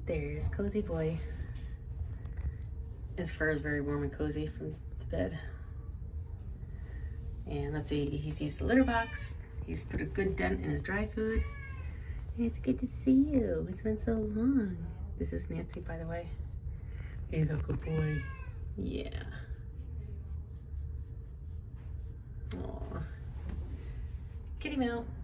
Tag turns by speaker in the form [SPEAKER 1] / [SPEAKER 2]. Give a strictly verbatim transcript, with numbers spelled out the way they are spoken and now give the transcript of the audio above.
[SPEAKER 1] There's Cozy Boy. His fur is very warm and cozy from the bed. And let's see, he's used the litter box. He's put a good dent in his dry food. And it's good to see you. It's been so long. This is Nancy, by the way. He's a good boy. Yeah. Aww. Kitty Meow.